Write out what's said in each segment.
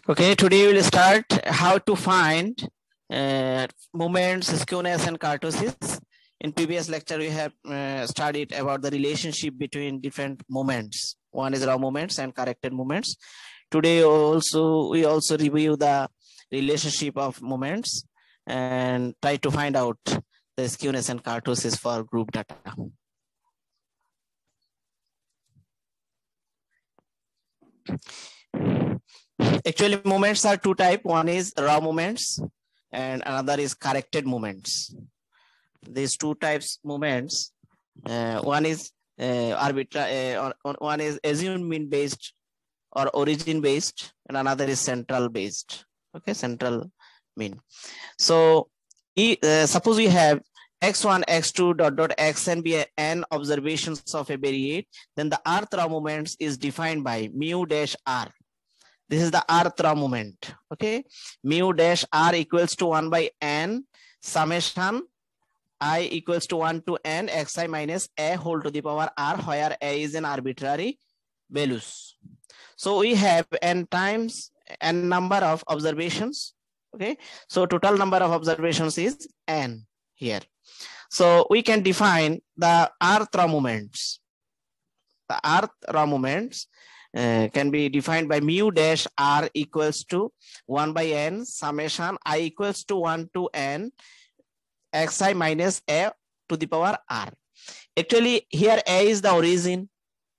Okay, today we'll start how to find moments, skewness, and kurtosis. In previous lecture, we have studied about the relationship between different moments. One is raw moments and corrected moments. Today we also review the relationship of moments and try to find out the skewness and kurtosis for group data. Actually, moments are two types. One is raw moments and another is corrected moments. These two types moments, one is one is assumed mean based or origin based, and another is central based. Okay, central mean. So suppose we have x1, x2, dot x and be n observations of a variate, then the rth raw moments is defined by mu dash r. This is the rth raw moment. Okay, mu dash r equals to 1 by n summation I equals to 1 to n xi minus a whole to the power r, where a is an arbitrary values. So we have n times n number of observations. Okay, so total number of observations is n here. So we can define the rth raw moments. The rth raw moments can be defined by mu dash r equals to 1 by n summation I equals to 1 to n xi minus a to the power r. Actually, here a is the origin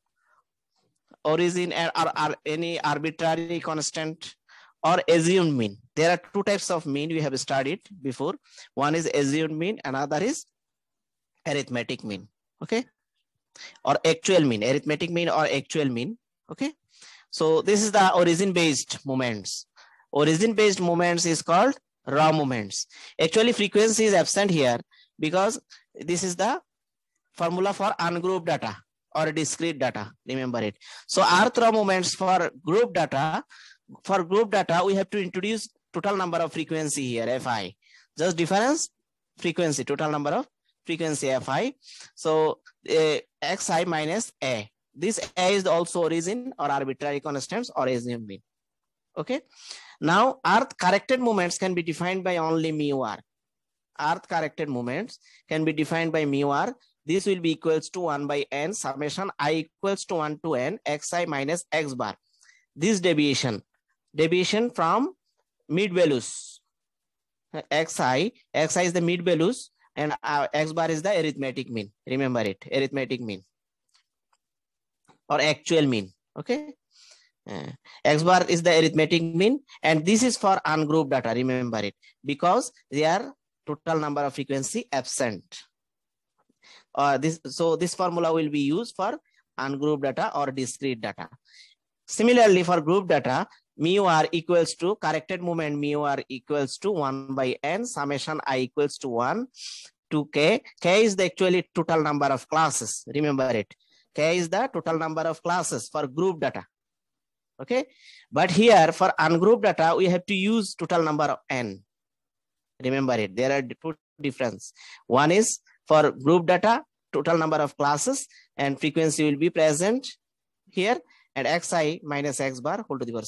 and or any arbitrary constant or assumed mean. There are two types of mean we have studied before. One is assumed mean, another is arithmetic mean. Okay, or actual mean, arithmetic mean or actual mean. Okay, so this is the origin based moments. Origin based moments is called raw moments. Actually, frequency is absent here because this is the formula for ungrouped data or discrete data. Remember it. So rth raw moments for group data. For group data, we have to introduce total number of frequency here, fi. Just difference frequency, total number of frequency fi. So xi minus a. This a is also origin or arbitrary constants or assumed mean. Okay. Now, rth corrected moments can be defined by only mu r. Rth corrected moments can be defined by mu r. This will be equals to 1 by n summation I equals to 1 to n xi minus x bar. This deviation from mid values. Xi is the mid values and x bar is the arithmetic mean. Remember it, arithmetic mean or actual mean. Okay. X bar is the arithmetic mean, and this is for ungrouped data. Remember it, because they are total number of frequency absent. So this formula will be used for ungrouped data or discrete data. Similarly, for group data, mu r equals to corrected moment mu r equals to 1 by n summation I equals to 1 to k. K is the actually total number of classes. Remember it. K is the total number of classes for group data. Okay, but here for ungrouped data, we have to use total number of n. Remember it, there are two difference. One is for group data, total number of classes and frequency will be present here, and xi minus x bar whole to the power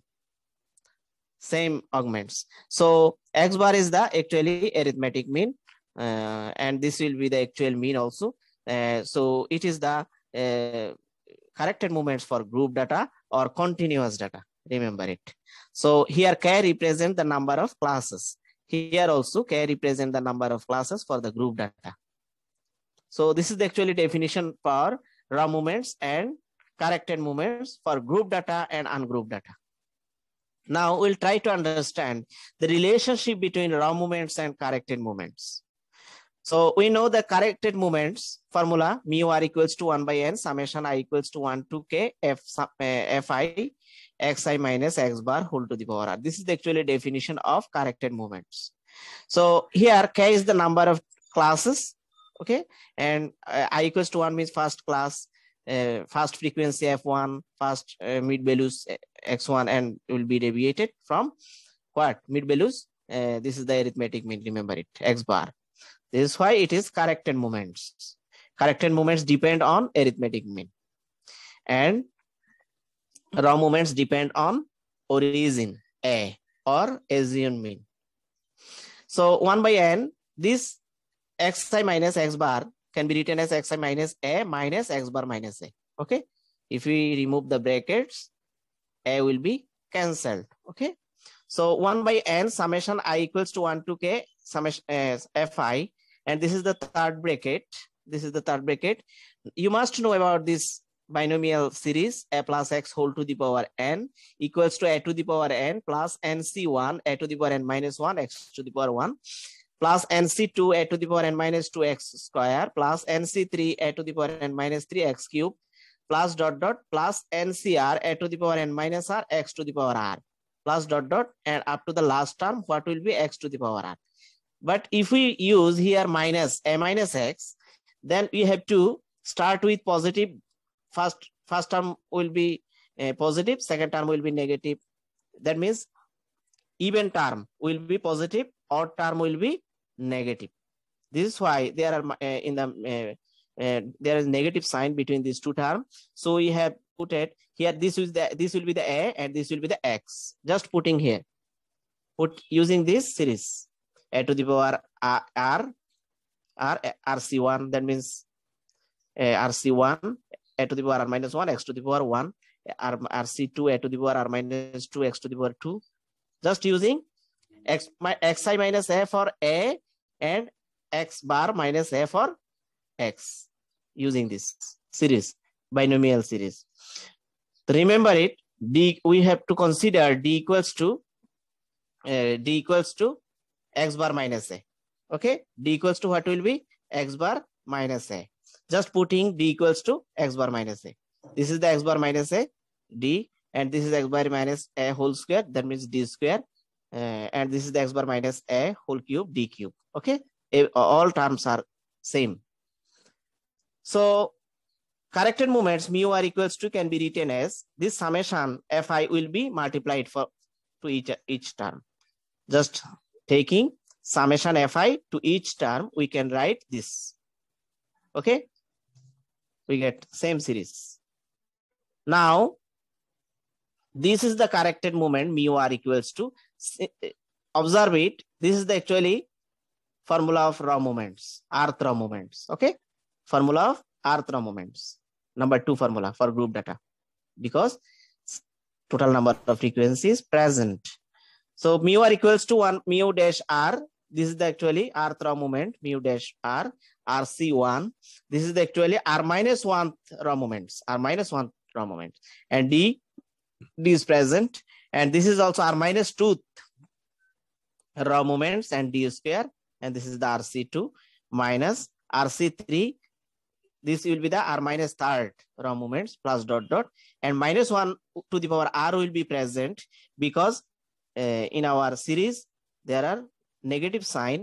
same augments. So x bar is the actually arithmetic mean, and this will be the actual mean also. So it is the corrected moments for group data or continuous data. Remember it. So here k represent the number of classes. Here also k represent the number of classes for the group data. So this is the actually definition for raw moments and corrected moments for group data and ungrouped data. Now we'll try to understand the relationship between raw moments and corrected moments. So we know the corrected moments formula mu r equals to 1 by n summation I equals to 1 to k fi xi minus x bar whole to the power r. This is the actually definition of corrected moments. So here k is the number of classes. Okay, and I equals to 1 means first class, first frequency f1, first mid values x1, and will be deviated from what mid values. This is the arithmetic mean. Remember it, x bar. This is why it is corrected moments. Corrected moments depend on arithmetic mean, and raw moments depend on origin. A or assumed mean. So 1 by n, this xi minus x bar can be written as xi minus a minus x bar minus a. Okay. If we remove the brackets, a will be cancelled. Okay. So 1 by n summation I equals to 1 to k summation fi, and this is the third bracket. This is the third bracket. You must know about this binomial series a plus x whole to the power n equals to a to the power n plus nc1 a to the power n minus 1 x to the power 1 plus nc2 a to the power n minus 2 x square plus nc3 a to the power n minus 3 x cube plus dot dot plus ncr a to the power n minus r x to the power r plus dot dot and up to the last term what will be x to the power r. But if we use here minus a minus x, then we have to start with positive. First term will be positive, second term will be negative. That means even term will be positive, odd term will be negative. This is why there are there is negative sign between these two terms. So we have put it here. This will be the a and this will be the x. Just putting here, put using this series a to the power r rc1. That means rc1 a to the power r minus 1 x to the power 1 rc2 a to the power r minus 2 x to the power 2. Just using xi minus a for a and x bar minus a for x, using this series, binomial series. Remember it, we have to consider d equals to x bar minus a. Okay, d equals to what will be x bar minus a. Just putting d equals to x bar minus a. This is the x bar minus a, d, and this is x bar minus a whole square. That means d square, and this is the x bar minus a whole cube, d cube. Okay, all terms are same. So corrected moments mu r equals to can be written as this summation fi will be multiplied to each term. Just taking summation fi to each term, we can write this. Okay, we get same series. Now this is the corrected moment mu r equals to, observe it, this is the actually formula of raw moments, rth raw moments. Okay, formula of rth raw moments, number 2 formula for group data, because total number of frequencies present. So mu r equals to 1 mu dash r. This is the actually rth raw moment, mu dash r, rc1. This is the actually r minus 1 raw moments, r minus 1 raw moment, and d is present, and this is also r minus 2 raw moments and d square, and this is the rc2 minus rc3. This will be the r minus 3rd raw moments plus dot dot, and minus 1 to the power r will be present because in our series there are negative sign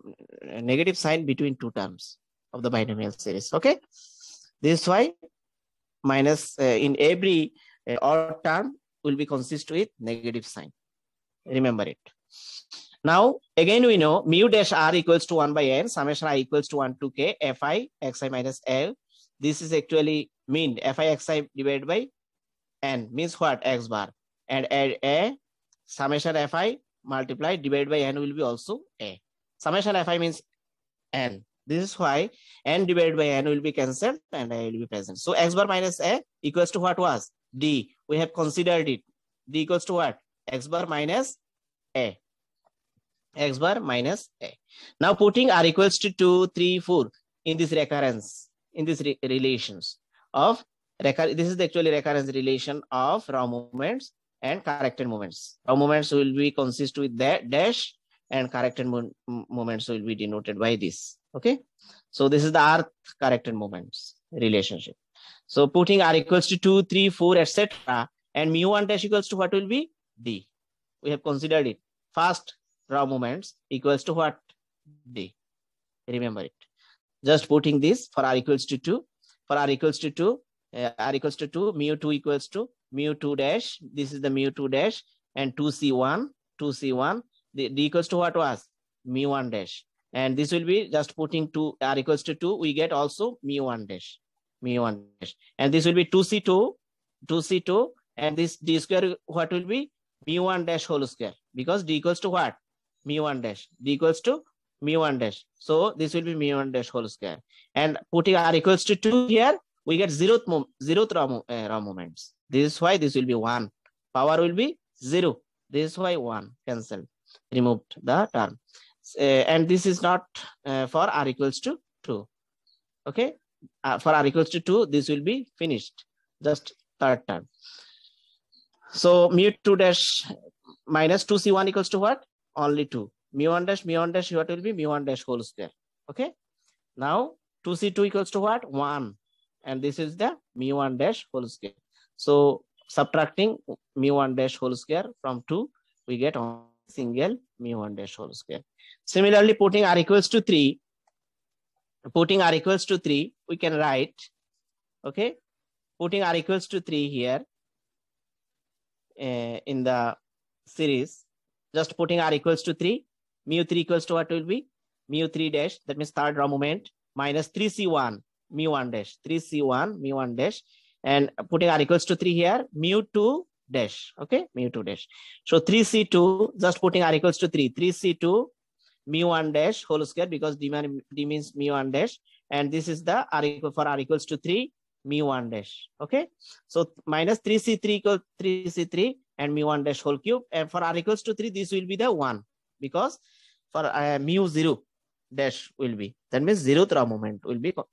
between two terms of the binomial series. Okay, this is why minus in every odd term will be consist with negative sign. Remember it. Now again we know mu dash r equals to 1 by n summation I equals to 1 to k fi xi minus l. This is actually mean fi xi divided by n means what, x bar, and a summation fi multiplied divided by n will be also a. Summation fi means n. This is why n divided by n will be cancelled and a will be present. So x bar minus a equals to what was d. We have considered it. D equals to what, x bar minus a. X bar minus a. Now putting r equals to 2, 3, 4 in this recurrence, in this relations of this is the actually recurrence relation of raw moments and corrected moments. Raw moments will be consist with that dash, and corrected moments will be denoted by this. Okay, so this is the r corrected moments relationship. So putting r equals to 2, 3, 4, etc., and mu1 dash equals to what will be d. We have considered it. First raw moments equals to what, d. Remember it. Just putting this for r equals to 2. For r equals to 2, r equals to 2, mu2 equals to mu2 dash. This is the mu2 dash, and 2c1, the d equals to what was mu1 dash, and this will be just putting 2 r equals to 2. We get also mu1 dash, and this will be 2c2, and this d square what will be mu1 dash whole square, because d equals to what? mu1 dash. D equals to mu1 dash. So this will be mu1 dash whole square. And putting r equals to 2 here, we get zeroth raw moments. This is why this will be 1. Power will be 0. This is why 1. Cancel. Removed the term. And this is not for r equals to 2. Okay. For r equals to 2, this will be finished. Just third term. So mu2 dash minus 2c1 equals to what? Only 2. Mu1 dash, what will be? Mu1 dash whole square. Okay. Now 2c2 equals to what? 1. And this is the mu1 dash whole square. So subtracting mu1 dash whole square from 2, we get on single mu1 dash whole square. Similarly, putting r equals to 3, we can write, okay, putting r equals to 3 here in the series, just putting r equals to 3, mu3 equals to what will be? Mu3 dash, that means third raw moment, minus 3c1 mu1 dash, 3c1 mu1 dash, and putting r equals to 3 here, mu2 dash, okay, mu2 dash. So 3c2, just putting r equals to 3, 3c2 mu1 dash whole square, because d means mu1 dash, and this is the r equal for r equals to 3 mu1 dash. Okay, so minus 3c3 equals 3c3 and mu1 dash whole cube, and for r equals to 3, this will be the 1, because for mu0 dash will be, that means zeroth raw moment will be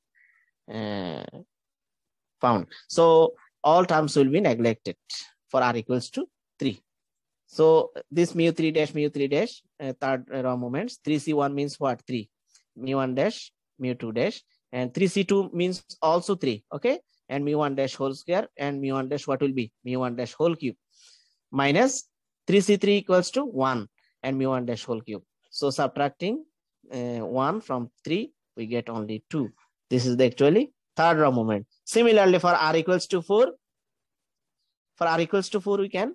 found. So all terms will be neglected for r equals to 3. So this mu3 dash, third raw moments, 3c1 means what? 3, mu1 dash, mu2 dash, and 3c2 means also 3, okay, and mu1 dash whole square, and mu1 dash what will be? Mu1 dash whole cube, minus 3c3 equals to 1, and mu1 dash whole cube. So subtracting 1 from 3, we get only 2. This is the actually third raw moment. Similarly, for r equals to 4, we can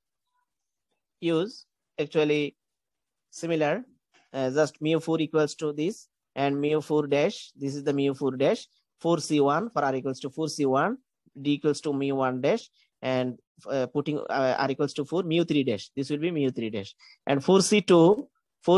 use actually similar, just mu4 equals to this, and mu4 dash, this is the mu4 dash, 4c1 for r equals to 4c1, d equals to mu1 dash, and putting r equals to 4, mu3 dash, this will be mu3 dash, and 4c2,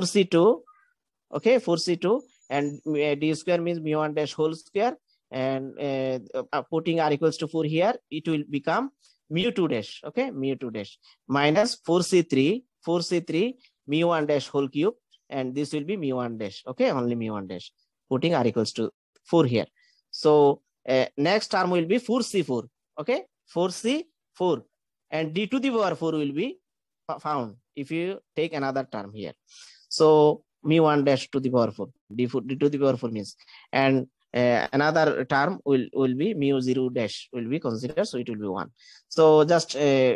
okay, 4c2, and d square means mu1 dash whole square, and putting r equals to 4 here, it will become mu2 dash, okay, mu2 dash, minus 4c3 mu1 dash whole cube, and this will be mu1 dash, okay, only mu1 dash, putting r equals to 4 here. So next term will be 4c4, okay, 4c4, and d to the power 4 will be found if you take another term here. So mu1 dash to the power 4, d to the power 4 means, and another term will be mu0 dash will be considered, so it will be 1. So just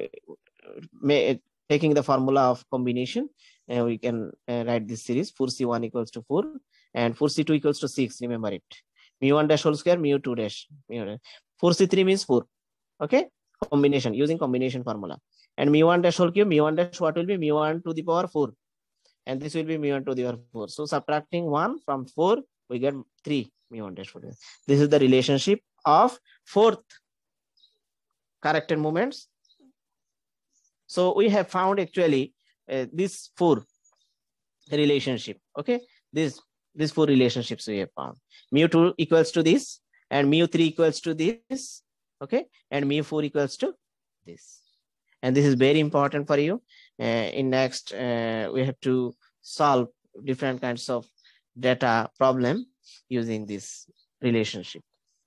taking the formula of combination, we can write this series, 4c1 equals to 4, and 4c2 equals to 6, remember it, mu1 dash whole square, mu2 dash, 4c3 means 4, okay, combination, using combination formula, and mu1 dash whole cube, mu1 dash what will be? Mu1 to the power 4, and this will be mu1 to the power 4. So subtracting 1 from 4, we get 3 mu1 dash 4. This is the relationship of fourth corrected moments. So we have found actually this 4 relationship, okay, these 4 relationships we have found. Mu2 equals to this, and mu3 equals to this, okay, and mu4 equals to this, and this is very important for you. In next we have to solve different kinds of data problem using this relationship.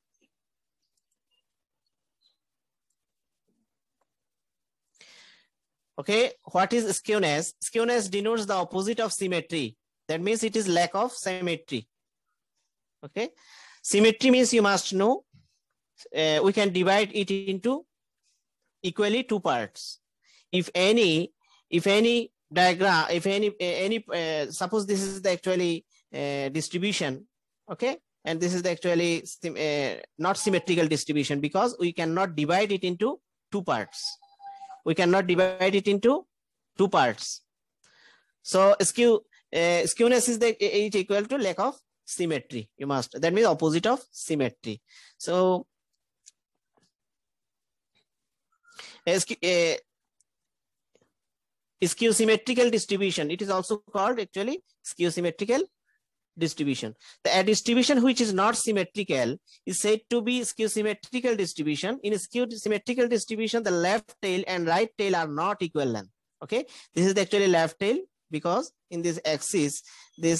Okay, what is skewness? Skewness denotes the opposite of symmetry. That means it is lack of symmetry. Okay, symmetry means you must know we can divide it into equally 2 parts. If any diagram, if any suppose this is the actually distribution, okay, and this is the actually not symmetrical distribution, because we cannot divide it into 2 parts. We cannot divide it into 2 parts. So skewness is it equal to lack of symmetry. You must, that means opposite of symmetry. So Skew symmetrical distribution. It is also called actually skew symmetrical distribution. A distribution which is not symmetrical is said to be skew symmetrical distribution. In a skew symmetrical distribution, the left tail and right tail are not equal length. Okay, this is actually left tail because in this axis, this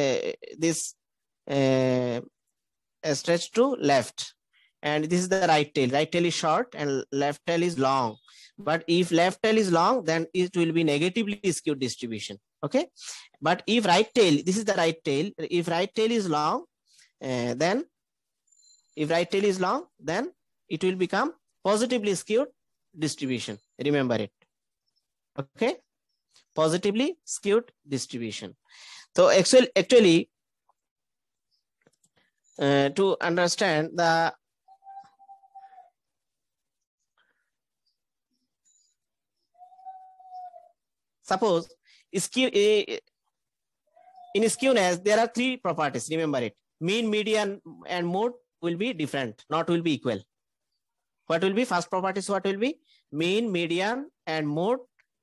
stretch to left, and this is the right tail. Right tail is short and left tail is long. But if left tail is long, then it will be negatively skewed distribution. Okay, but if right tail, this is the right tail. If right tail is long, then if right tail is long, then it will become positively skewed distribution. Remember it. Okay, positively skewed distribution. So actually, to understand the suppose skew in skewness, there are three properties. Remember it. Mean, median, and mode will be different, not will be equal. What will be first properties? What will be? Mean, median, and mode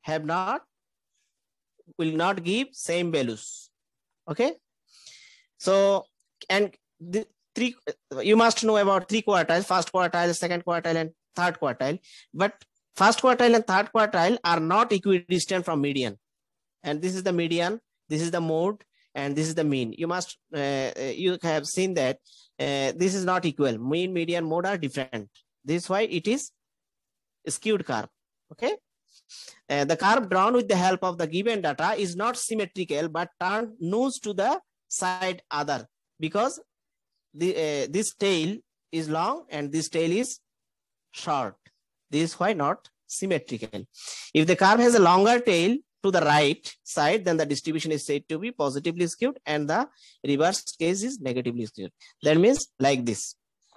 will not give same values. Okay. So, and the three, you must know about three quartiles: first quartile, second quartile, and third quartile. But first quartile and third quartile are not equidistant from median. And this is the median, this is the mode, and this is the mean. You must, you have seen that this is not equal. Mean, median, mode are different. This is why it is skewed curve. Okay. The curve drawn with the help of the given data is not symmetrical, but turned nose to the side other, because this tail is long and this tail is short. This is why not symmetrical. If the curve has a longer tail to the right side, then the distribution is said to be positively skewed, and the reverse case is negatively skewed. That means like this.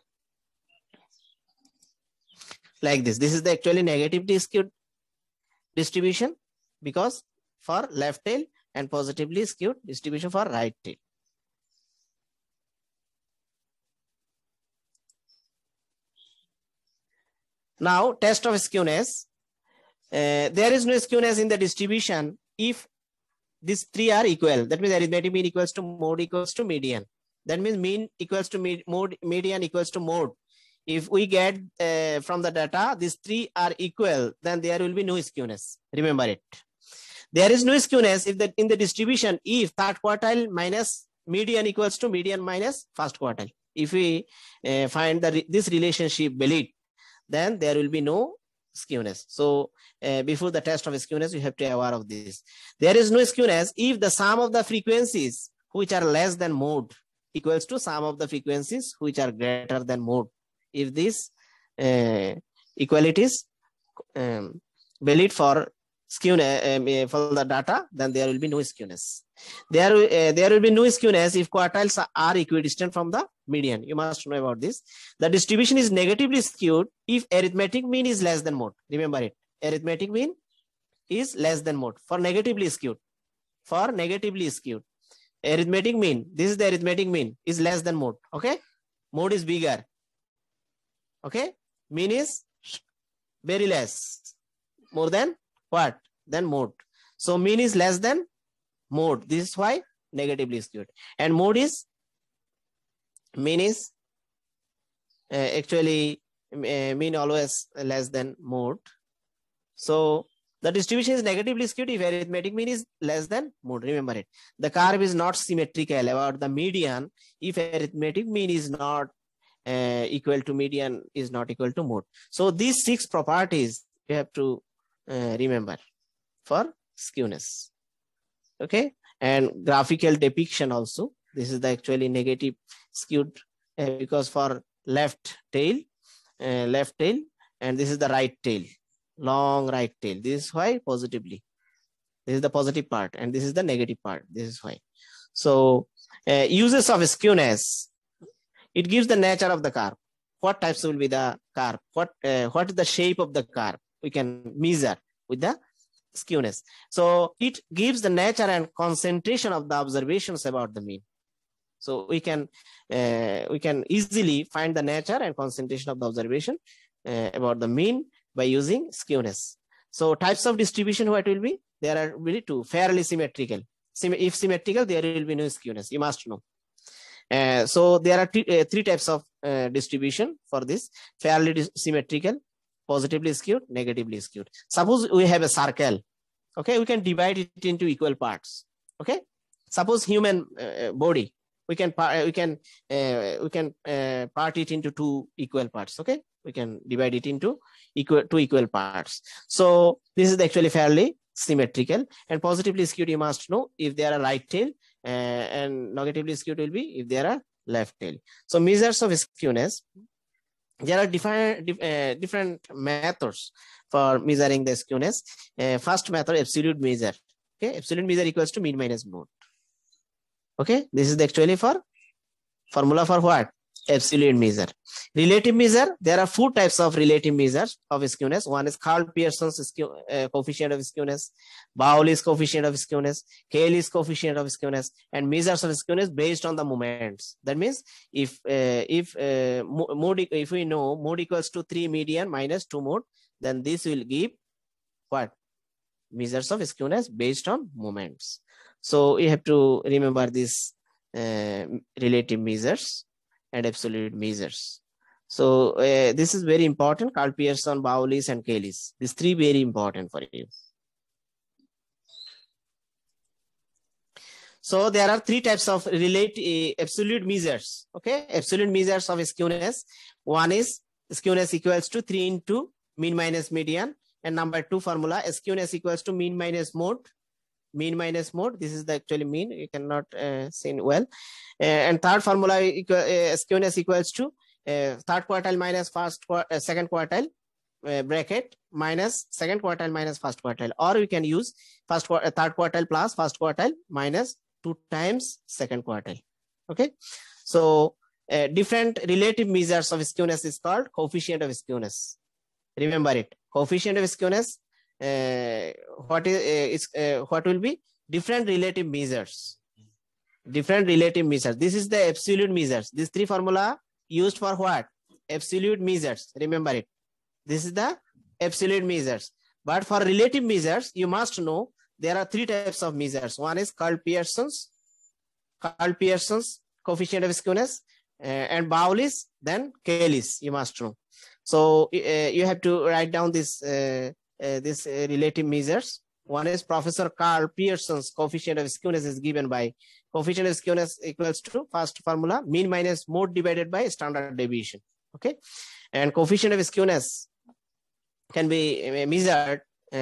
Like this. This is the actually negatively skewed distribution, because for left tail, and positively skewed distribution for right tail. Now, test of skewness. There is no skewness in the distribution if these three are equal. That means arithmetic mean equals to mode equals to median. That means mean equals to mode, median equals to mode. If we get from the data, these three are equal, then there will be no skewness. Remember it. There is no skewness if in the distribution, if third quartile minus median equals to median minus first quartile. If we find this relationship valid, then there will be no skewness. So before the test of skewness, you have to be aware of this. There is no skewness if the sum of the frequencies which are less than mode equals to sum of the frequencies which are greater than mode. If this equality is valid for skewness for the data, then there will be no skewness. There will be no skewness if quartiles are equidistant from the median. You must know about this. The distribution is negatively skewed if arithmetic mean is less than mode. Remember it. Arithmetic mean is less than mode. For negatively skewed. For negatively skewed. Arithmetic mean, this is the arithmetic mean, is less than mode. Okay. Mode is bigger. Okay. Mean is very less. More than what? Than mode. So mean is less than mode. This is why negatively skewed. And mode is, mean is actually mean always less than mode. So the distribution is negatively skewed if arithmetic mean is less than mode. Remember it. The curve is not symmetrical about the median if arithmetic mean is not equal to median is not equal to mode. So these 6 properties you have to remember for skewness. Okay. And graphical depiction also. This is the actually negative skewed because for left tail, and this is the right tail, long right tail. This is why positively. This is the positive part, and this is the negative part. This is why. So uses of skewness. It gives the nature of the curve. What types will be the curve? What is the shape of the curve? We can measure with the skewness. So it gives the nature and concentration of the observations about the mean. So we can easily find the nature and concentration of the observation about the mean by using skewness. So types of distribution, what will be? there are really two, fairly symmetrical. If symmetrical, there will be no skewness, you must know. So there are three types of distribution for this: fairly symmetrical, positively skewed, negatively skewed. Suppose we have a circle, okay, we can divide it into equal parts. Okay, suppose human body, we can part it into two equal parts. Okay, we can divide it into two equal parts. So this is actually fairly symmetrical. And positively skewed, you must know, if they are a right tail, and negatively skewed will be if they are a left tail. So measures of skewness, there are different methods for measuring the skewness. First method, absolute measure. Okay, absolute measure equals to mean minus mode. Okay, this is actually for formula for what? Absolute measure. Relative measure, there are 4 types of relative measures of skewness. One is Karl Pearson's coefficient of skewness, Bowley's coefficient of skewness, Cayley's coefficient of skewness, and measures of skewness based on the moments. That means if we know mode equals to 3 median minus 2 mode, then this will give what? Measures of skewness based on moments. So you have to remember this relative measures and absolute measures. So this is very important. Karl Pearson, Bowley's, and Cayley's. These 3 very important for you. So there are 3 types of absolute measures. Okay, absolute measures of skewness. One is skewness equals to 3 into mean minus median, and number 2 formula, skewness equals to mean minus mode. Mean minus mode, this is the actually mean, you cannot see well. And third formula, skewness equals to third quartile minus second quartile bracket minus second quartile minus first quartile, or we can use third quartile plus first quartile minus 2 times second quartile. Okay, so different relative measures of skewness is called coefficient of skewness. Remember it, coefficient of skewness. What will be different relative measures? Different relative measures. This is the absolute measures. These 3 formula used for what? Absolute measures. Remember it. This is the absolute measures. But for relative measures, you must know there are 3 types of measures. One is Karl Pearson's coefficient of skewness, and Bowley's, then Cayley's. You must know. So you have to write down this. Relative measures. One is Professor Karl Pearson's coefficient of skewness is given by coefficient of skewness equals to first formula mean minus mode divided by standard deviation. Okay, and coefficient of skewness can be measured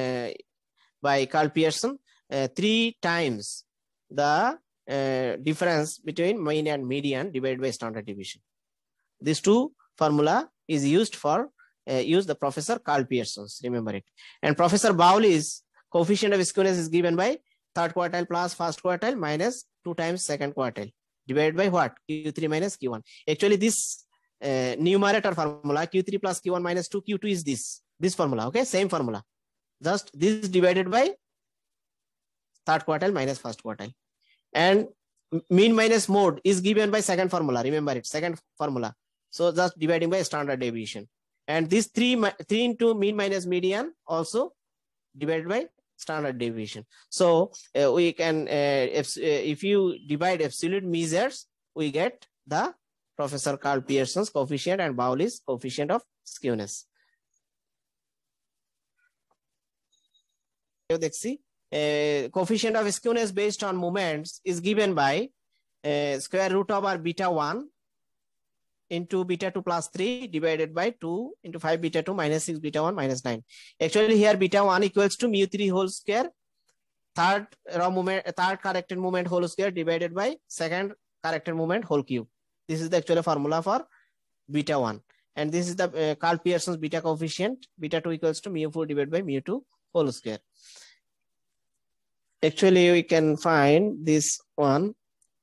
by Karl Pearson 3 times the difference between mean and median divided by standard deviation. These 2 formula is used for use the Professor Karl Pearson's, remember it. And Professor Bowley's coefficient of skewness is given by third quartile plus first quartile minus 2 times second quartile divided by what? Q3 minus Q1. Actually, this numerator formula Q3 plus Q1 minus 2 Q2 is this formula. Okay, same formula. Just this divided by third quartile minus first quartile. And mean minus mode is given by second formula. Remember it, second formula. So just dividing by standard deviation. And this 3 into mean minus median also divided by standard deviation. So we can, if you divide absolute measures, we get the Professor Karl Pearson's coefficient and Bowley's coefficient of skewness. Coefficient of skewness based on moments is given by square root over beta 1 into beta 2 plus 3 divided by 2 into 5 beta 2 minus 6 beta 1 minus 9. Actually here beta 1 equals to mu 3 whole square, third corrected moment whole square divided by second corrected moment whole cube. This is the actual formula for beta 1. And this is the Karl Pearson's beta coefficient. Beta 2 equals to mu 4 divided by mu 2 whole square. Actually, we can find this one.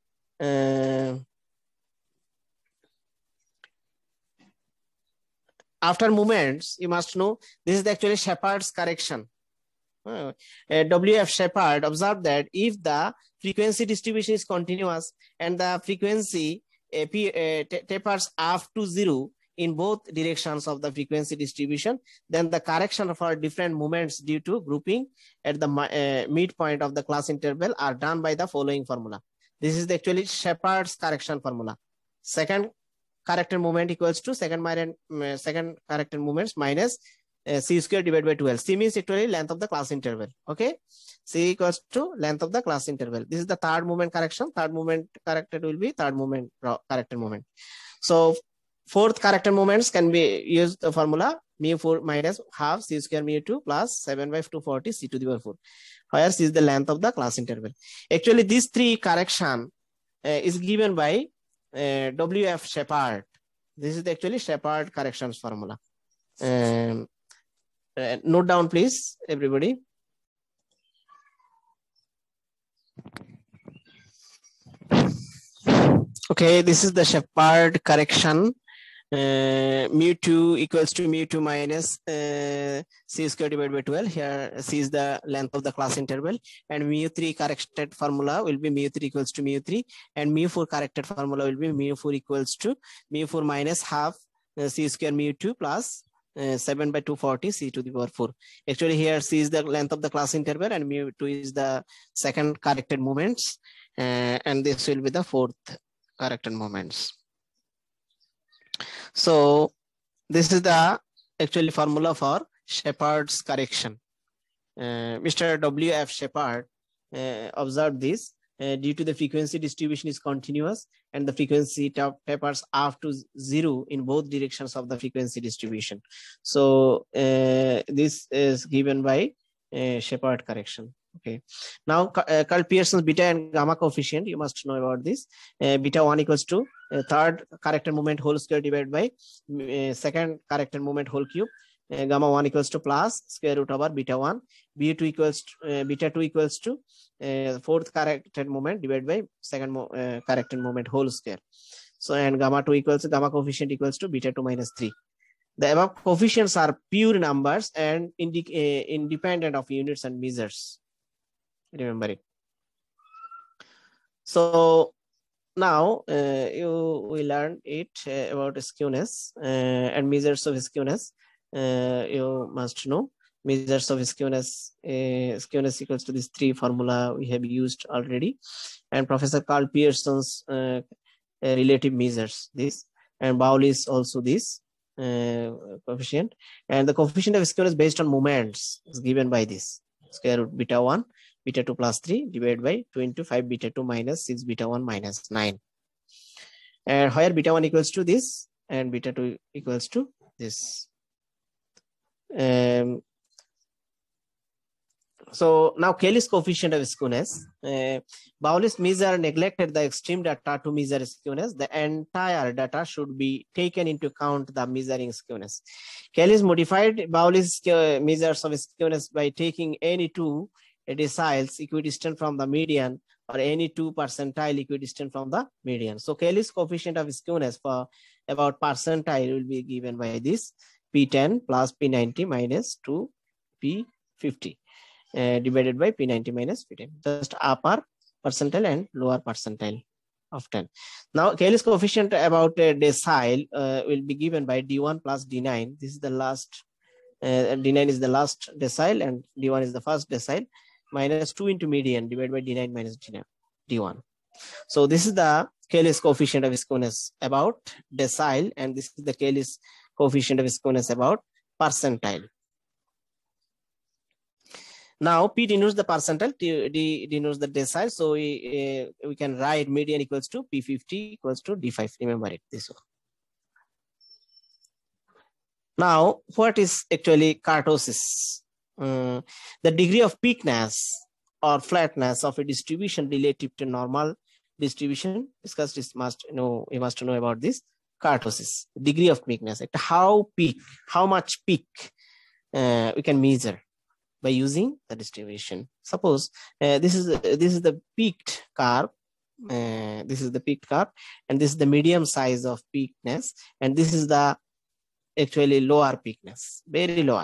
After moments, you must know this is actually Shepard's correction. W.F. Shepard observed that if the frequency distribution is continuous and the frequency tapers up to 0 in both directions of the frequency distribution, then the correction for different moments due to grouping at the midpoint of the class interval are done by the following formula. This is actually Shepard's correction formula. Second corrected moment equals to second corrected moments minus C square divided by 12. C means actually length of the class interval. Okay. C equals to length of the class interval. This is the third moment correction. Third moment corrected will be third moment corrected moment. So fourth corrected moments can be used the formula mu4 minus half C square mu2 plus 7 by 240 C to the power 4. Where C is the length of the class interval. Actually, these three correction is given by W.F. Shepard. This is actually Shepard corrections formula. Note down, please, everybody. Okay, this is the Shepard correction. Mu2 equals to mu2 minus C square divided by 12. Here C is the length of the class interval, and mu3 corrected formula will be mu3 equals to mu3, and mu4 corrected formula will be mu4 equals to mu4 minus half C square mu2 plus 7 by 240 C to the power 4. Actually, here C is the length of the class interval and mu2 is the second corrected moments, and this will be the fourth corrected moments. So this is the actually formula for Shepard's correction. Mr. W.F. Shepard observed this. Due to the frequency distribution is continuous and the frequency tapers up to 0 in both directions of the frequency distribution. So this is given by Shepard correction. Okay. Now Carl Pearson's beta and gamma coefficient, you must know about this. Beta 1 equals to third corrected moment whole square divided by second corrected moment whole cube. Gamma 1 equals to plus square root over beta 1. Beta 2 equals to fourth corrected moment divided by second corrected moment whole square. So and gamma 2 equals to gamma coefficient equals to beta 2 minus 3. The above coefficients are pure numbers and independent of units and measures. Remember it. So now we learned it about skewness and measures of skewness. You must know measures of skewness. Skewness equals to this three formula we have used already, and Professor Carl Pearson's relative measures this, and Bowley's also this coefficient, and the coefficient of skewness based on moments is given by this square root beta 1 beta 2 plus 3 divided by 2 into 5 beta 2 minus 6 beta 1 minus 9, and where beta 1 equals to this and beta 2 equals to this. So now Cayley's coefficient of skewness. Bowley's measure neglected the extreme data to measure skewness. The entire data should be taken into account the measuring skewness. Cayley's modified Bowley's measures of skewness by taking any two deciles equidistant from the median or any two percentile equidistant from the median. So Cayley's coefficient of skewness for about percentile will be given by this P10 plus P90 minus 2 P50 divided by P90 minus P10. Just upper percentile and lower percentile of 10. Now Cayley's coefficient about decile will be given by D1 plus D9. This is the last, D9 is the last decile and D1 is the first decile, minus 2 into median divided by D9 minus D1. So this is the Cayley's coefficient of skewness about decile, and this is the Cayley's coefficient of skewness about percentile. Now P denotes the percentile, D denotes the decile. So we can write median equals to P50 equals to D5. Remember it this way. Now, what is actually kurtosis? The degree of peakness or flatness of a distribution relative to normal distribution. Discussed this, we must know about this kurtosis, degree of peakness. How much peak we can measure by using the distribution. Suppose this is the peaked curve. This is the peaked curve, and this is the medium size of peakness, and this is the actually lower peakness, very lower,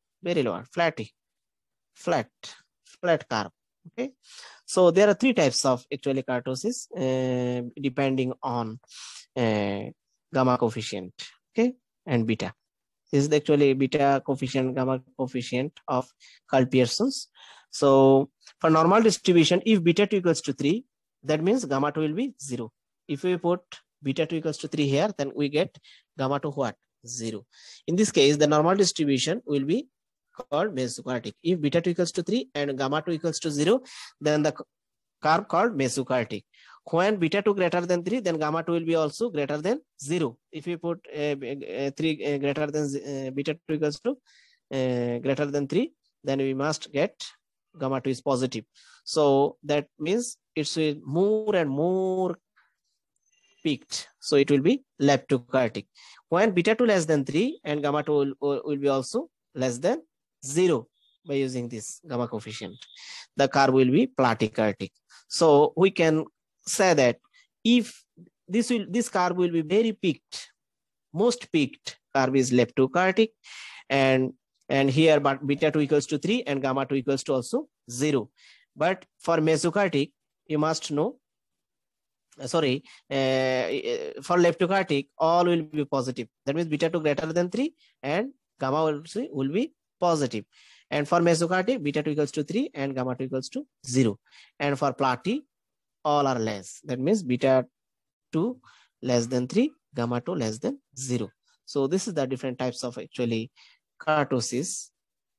flat curve. Okay, so there are three types of actually kurtosis depending on gamma coefficient. okay, and beta. This is actually beta coefficient, gamma coefficient of Karl-Pearson's. So for normal distribution, if beta 2 equals to 3, that means gamma 2 will be 0. If we put beta 2 equals to 3 here, then we get gamma 2 what? 0. In this case, the normal distribution will be called mesokartic. If beta 2 equals to 3 and gamma 2 equals to 0, then the curve called mesokartic. When beta 2 greater than 3, then gamma 2 will be also greater than 0. If we put 3 greater than beta 2 equals to greater than 3, then we must get gamma 2 is positive. So that means it's more and more peaked. So it will be leptokartic. When beta 2 less than 3 and gamma 2 will be also less than 0 by using this gamma coefficient, the curve will be platykartic. So we can say that if this curve will be very peaked, most peaked curve is leptokartic, and here but beta 2 equals to 3 and gamma 2 equals to also 0. But for mesokartic, you must know, for leptokartic, all will be positive. That means beta 2 greater than 3 and gamma will be positive. And for mesokartic, beta 2 equals to 3 and gamma 2 equals to 0. And for platy, all are less. That means beta 2 less than 3, gamma 2 less than 0. So this is the different types of actually kurtosis.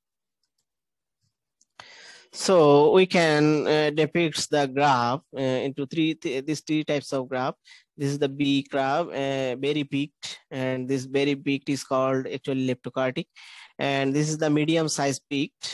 So we can depict the graph into these three types of graph. This is the B graph, very peaked, and this very peaked is called actually leptokartic. And this is the medium size peaked.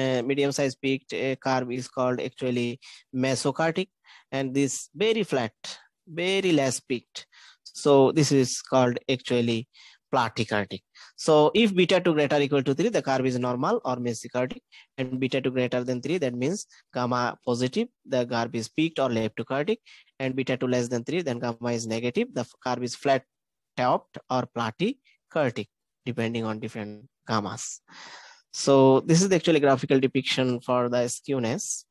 Curve is called actually mesokartic, and this very flat, very less peaked. So this is called actually platykartic. So if beta 2 greater or equal to 3, the curve is normal or mesokartic, and beta 2 greater than 3, that means gamma positive, the curve is peaked or leptokartic, and beta 2 less than 3, then gamma is negative, the curve is flat topped or platykartic, depending on different gammas. So this is the actually graphical depiction for the skewness.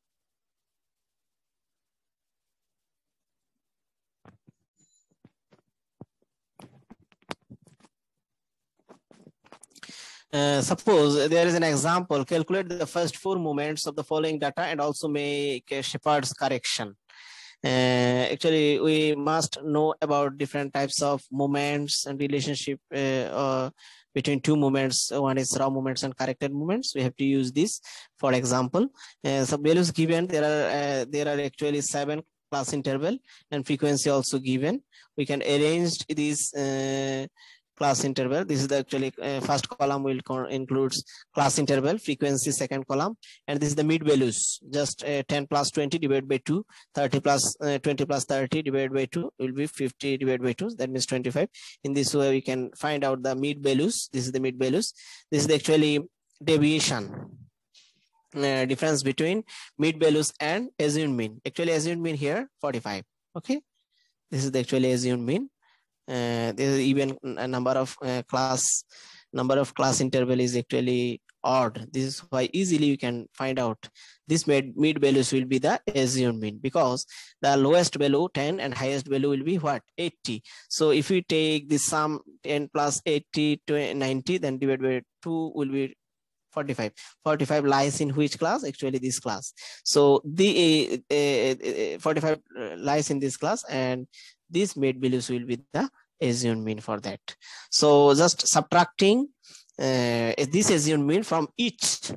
Suppose there is an example, calculate the first 4 moments of the following data and also make a Shepard's correction. Actually, we must know about different types of moments and relationship between two moments. One is raw moments and corrected moments. We have to use this. For example, so values given, there are actually 7 class interval and frequency also given. We can arrange these class interval. This is the actually first column will includes class interval, frequency, second column, and this is the mid values. Just 10 plus 20 divided by 2, 30 plus 20 plus 30 divided by 2 will be 50 divided by 2. That means 25. In this way, we can find out the mid values. This is the mid values. This is the actually deviation. Difference between mid values and assumed mean. Actually, assumed mean here 45. Okay, this is the actually assumed mean. There is even a number of class interval is actually odd. This is why easily you can find out this mid values will be the assumed mean, because the lowest value 10 and highest value will be what? 80. So if we take the sum 10 plus 80 to 90, then divided by 2 will be 45. 45 lies in which class? Actually this class. So the 45 lies in this class, and these mid values will be the assumed mean for that. So just subtracting this assumed mean from each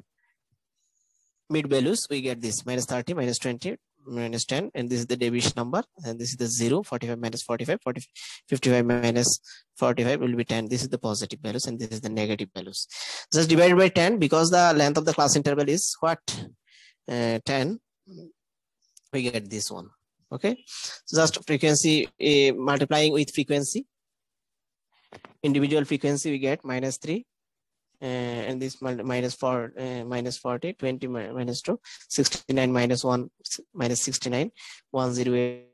mid values, we get this minus 30, minus 20, minus 10, and this is the deviation number, and this is the 0, 45 minus 45, 55 minus 45 will be 10. This is the positive values, and this is the negative values. Just divided by 10, because the length of the class interval is what? 10. We get this one. Okay, so just frequency multiplying with frequency, individual frequency, we get minus 3. And this minus 4, minus 40, 20 minus 2, 69 minus 1, minus 69, 108.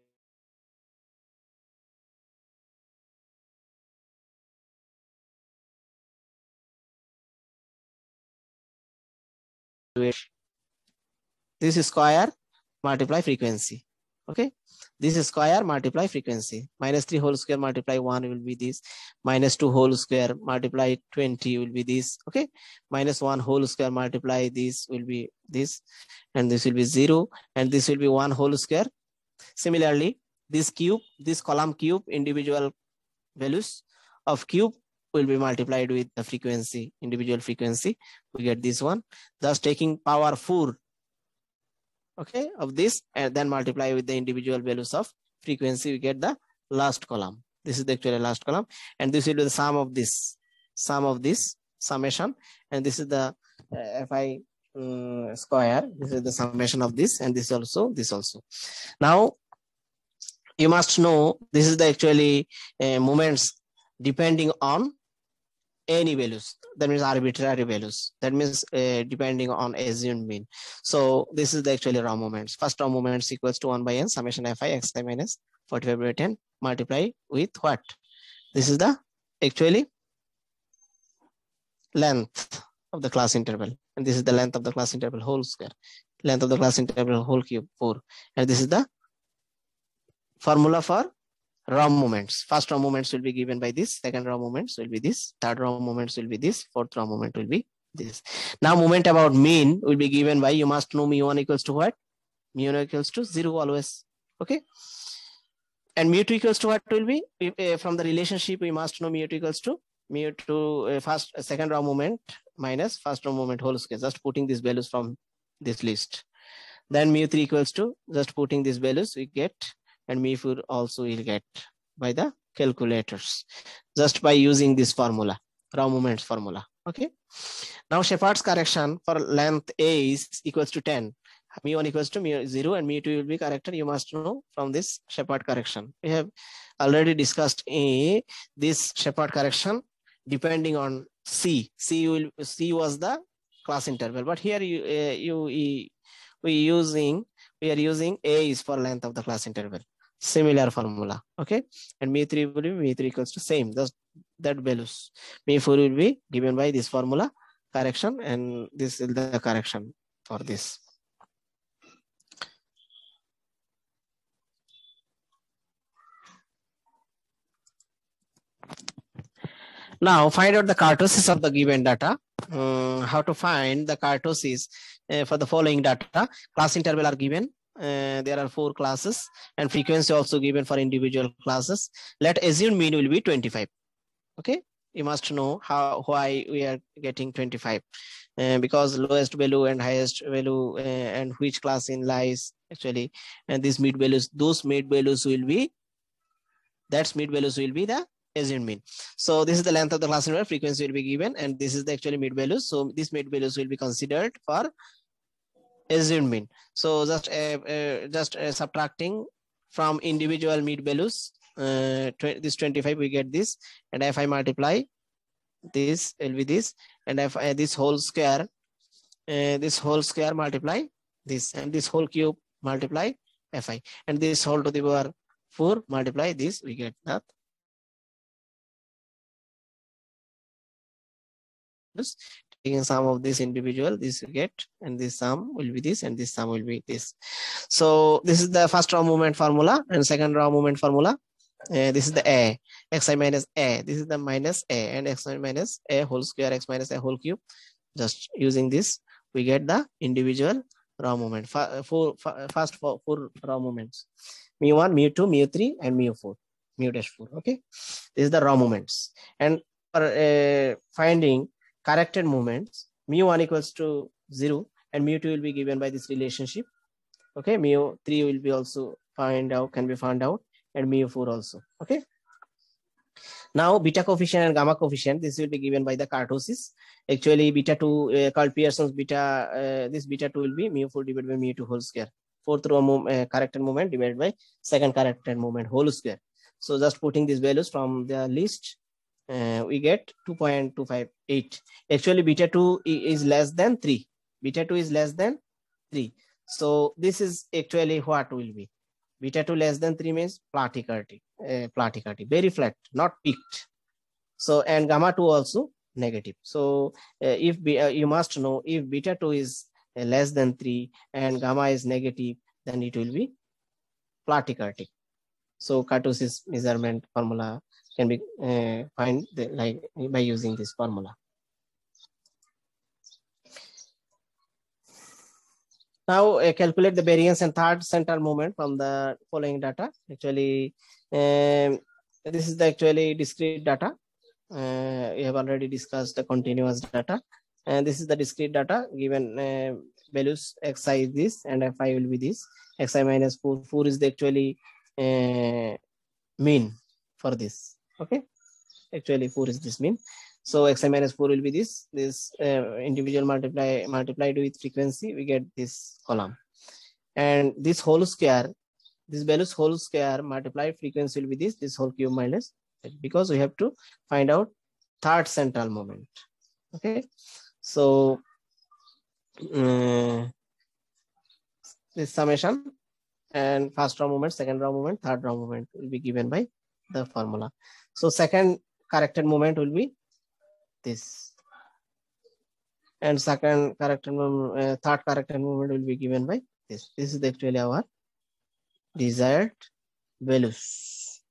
This is square multiply frequency. Okay, This square multiply frequency. -3 whole square multiply 1 will be this. -2 whole square multiply 20 will be this. Okay. -1 whole square multiply this will be this. And this will be 0. And this will be 1 whole square. Similarly, this cube, this column cube, individual values of cube will be multiplied with the frequency, individual frequency. We get this one. Thus taking power 4, okay, of this, and then multiply with the individual values of frequency, we get the last column. This is the actual last column, and this will be the sum of this summation, and this is the Fi square. This is the summation of this, and this also. Now you must know this is the actually moments depending on any values. That means arbitrary values. That means depending on assumed mean. So this is the actually raw moments. First raw moments equals to 1 by n summation Fi xi minus 45/10 multiply with what? This is the actually length of the class interval, and this is the length of the class interval whole square, length of the class interval whole cube 4, and this is the formula for raw moments. First raw moments will be given by this, second raw moments will be this, third raw moments will be this, fourth raw moment will be this. Now moment about mean will be given by, you must know mu1 equals to what? Mu1 equals to 0 always. Okay. And mu2 equals to what will be? From the relationship we must know mu2 equals to mu2 second raw moment minus first raw moment whole square. Just putting these values from this list. Then mu3 equals to, just putting these values we get, and mu4 also will get by the calculators, just by using this formula, raw moments formula. Okay. Now Shepard's correction for length A is equals to 10. Mu1 equals to mu0 and mu2 will be corrected. You must know from this Shepard correction. We have already discussed this Shepard correction depending on C. C was the class interval, but here we are using A is for length of the class interval. Similar formula. Okay. And mu3 will be mu3 equals to same. That values. mu4 will be given by this formula correction, and this is the correction for this. Now find out the kurtosis of the given data. How to find the kurtosis for the following data? Class interval are given. There are 4 classes, and frequency also given for individual classes. Let assume mean will be 25. Okay. You must know why we are getting 25, because lowest value and highest value and which class in lies actually, and these mid values, those mid values will be, that's mid values will be the assumed mean. So this is the length of the class interval, frequency will be given, and this is the actually mid values. So these mid values will be considered for assumed mean. So just subtracting from individual mid values, this 25 we get this, and if I multiply this will be this, and if this whole square multiply this, and this whole cube multiply Fi, and this whole to the power 4 multiply this, we get that. Taking sum of this individual, this we get, and this sum will be this, and this sum will be this. So this is the first raw moment formula, and second raw moment formula. This is the A, xi minus A. This is the minus A, and xi minus A whole square, x minus A whole cube. Just using this, we get the individual raw moment. First four raw moments: mu1, mu2, mu3, and mu4, mu-4. Okay, this is the raw moments. And for finding corrected moments, mu1 equals to 0, and mu2 will be given by this relationship. Okay, mu3 will be also can be found out, and mu4 also. Okay. Now beta coefficient and gamma coefficient, this will be given by the kurtosis. Actually beta 2 called Pearson's beta, this beta 2 will be mu4 divided by mu2 whole square. Fourth row corrected moment divided by second corrected moment whole square. So just putting these values from the list, we get 2.258. Actually beta 2 is less than 3. Beta 2 is less than 3. So this is actually what will be. Beta 2 less than 3 means platicality, very flat, not peaked. So, and gamma 2 also negative. So if you must know, if beta 2 is less than 3 and gamma is negative, then it will be platycartic. So kurtosis measurement formula can be find by using this formula. Now calculate the variance and third central moment from the following data. Actually, this is the actually discrete data. We have already discussed the continuous data, and this is the discrete data given values. Xi is this and Fi will be this. Xi minus 4. 4 is the actually mean for this. Okay, actually 4 is this mean. So Xi minus 4 will be this. This individual multiplied with frequency, we get this column, and this whole square, this values whole square multiplied frequency will be this. This whole cube minus, because we have to find out third central moment. Okay, so this summation and first row moment, second row moment, third row moment will be given by the formula. So second corrected moment will be this, and second corrected moment, third corrected moment will be given by this. This is actually our desired values.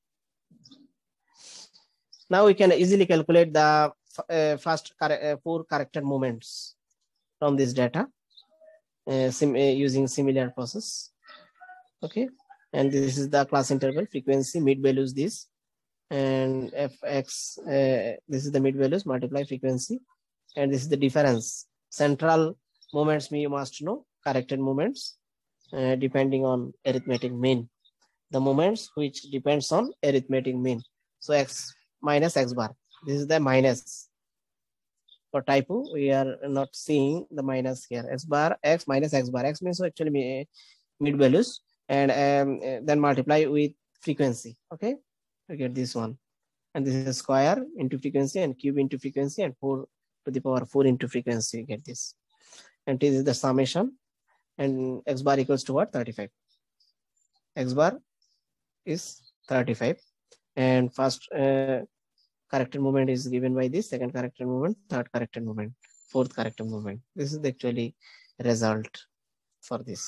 Now we can easily calculate the first 4 corrected moments from this data using similar process. Okay, and this is the class interval frequency, mid values this, and fx this is the mid values multiply frequency, and this is the difference. Central moments you must know, corrected moments depending on arithmetic mean, the moments which depends on arithmetic mean. So x minus x bar, this is the minus. For typo we are not seeing the minus here. X bar, x minus x bar, x means actually mid values, and then multiply with frequency. Okay, we get this one, and this is square into frequency and cube into frequency and 4 to the power 4 into frequency, you get this, and this is the summation, and x bar equals to what? 35. X bar is 35, and first corrected moment is given by this, second corrected moment, third corrected moment, fourth corrected moment. This is the actually result for this.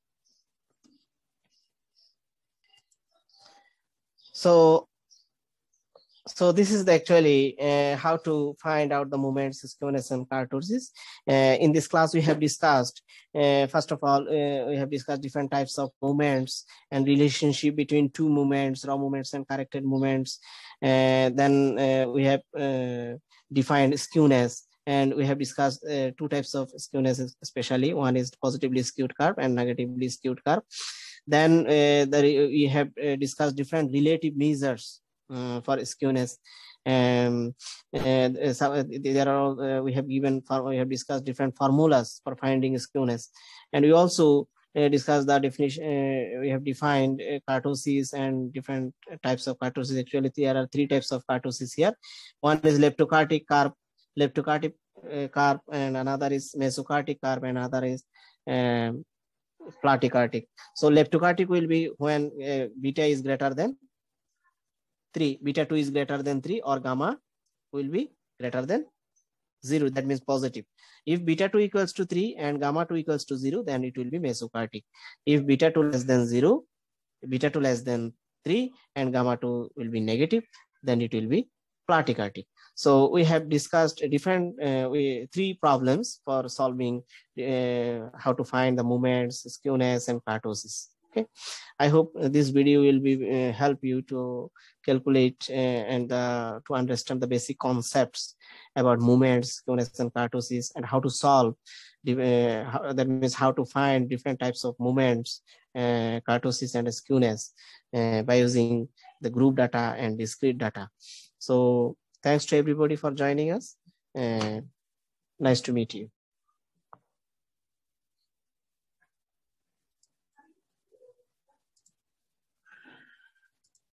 So this is the actually how to find out the moments, skewness and kurtosis. In this class we have discussed, first of all, we have discussed different types of moments and relationship between two moments, raw moments and corrected moments. Then we have defined skewness, and we have discussed 2 types of skewness, especially one is positively skewed curve and negatively skewed curve. Then we have discussed different relative measures for skewness, and so there are we have discussed different formulas for finding skewness, and we also discussed the definition. We have defined kurtosis and different types of kurtosis. Actually, there are 3 types of kurtosis here. One is leptokurtic curve, curve, and another is mesokurtic curve, and another is platykurtic. So leptokurtic will be when beta is greater than 3, beta 2 is greater than 3, or gamma will be greater than 0. That means positive. If beta 2 equals to 3 and gamma 2 equals to 0, then it will be mesokurtic. If beta 2 less than 0, beta 2 less than 3 and gamma 2 will be negative, then it will be platykurtic. So we have discussed different 3 problems for solving how to find the moments, skewness and kurtosis. Okay, I hope this video will be help you to calculate and to understand the basic concepts about moments, skewness and kurtosis, and how to solve that means how to find different types of moments, kurtosis and skewness by using the group data and discrete data. So thanks to everybody for joining us. Nice to meet you.